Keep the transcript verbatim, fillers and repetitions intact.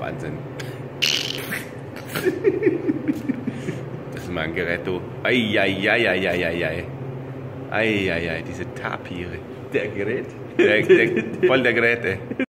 Wahnsinn. Das ist mal ein Gerät, du. Eieieiei. Eieiei, diese Tapire. Der Gerät? Der, der, voll der Gerät, ey.